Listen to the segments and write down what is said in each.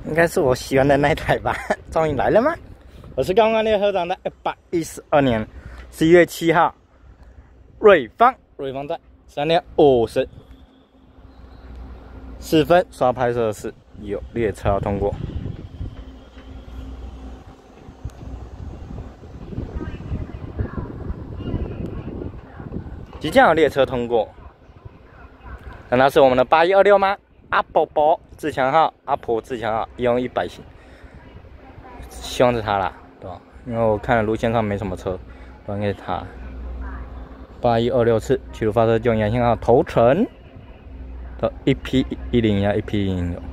应该是我喜欢的那一台吧？终于来了吗？我是刚刚列车长的112年11月7号，瑞芳站3点54分刷拍摄室有列车要通过。即将有列车通过，难道是我们的8126吗？阿宝宝自强号，阿婆自强号10100型，希望是它啦，对吧？因为我看了路线上没什么车，应该是它。8126次起路发射就阳信号头程的1P10呀1P10有，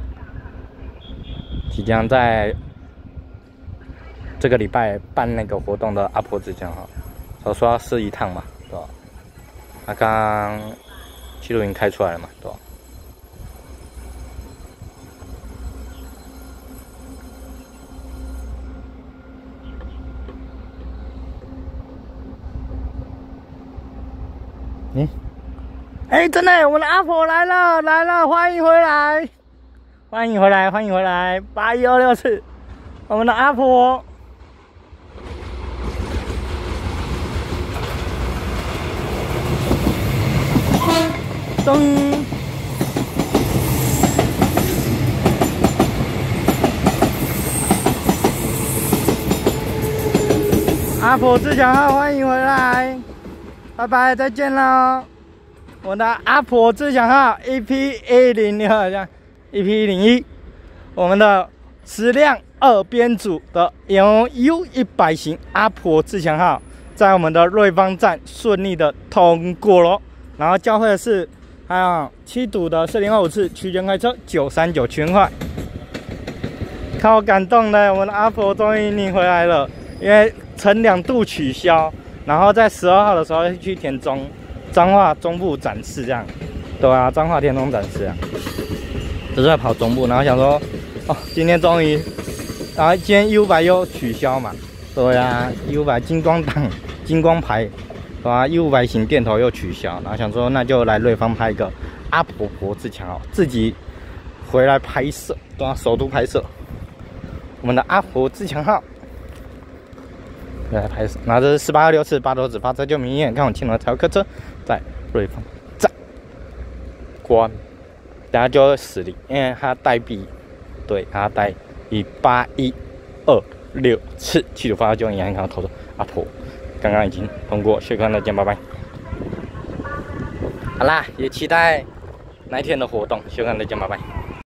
即将在这个礼拜办那个活动的阿婆自强号，少说要试一趟嘛，对吧？他刚刚记录已经开出来了嘛，对吧？真的，我们的阿婆来了，欢迎回来，8126次，我们的阿婆。噔！阿婆自强号，欢迎回来，拜拜，再见喽！我的阿婆自强号 1P10， 1P01， 我们的10辆2编组的U100型阿婆自强号，在我们的瑞芳站顺利的通过了，然后交会的是。还有7堵的4025次区间快车939圈快，超感动的，我们的阿婆终于逆回来了，因为曾2度取消，然后在12号的时候去田中彰化中部展示这样，对啊，彰化田中展示啊，只是在跑中部，然后想说，哦，今天终于，然后今天150又取消嘛，对啊，150金光牌。150型电头又取消，然后想说那就来瑞芳拍个阿婆自强号，自己回来拍摄，对啊，首都拍摄我们的阿婆自强号，来拍摄。然后这是1826次8斗子发车就明眼看我青龙的台客车在瑞芳站关，等下就会驶离，因为它代币，对，它代以8126次气流发车就明眼看我头的阿婆。刚刚已经通过，谢谢看，再见，拜拜。好啦，也期待那一天的活动，谢谢看，再见，拜拜。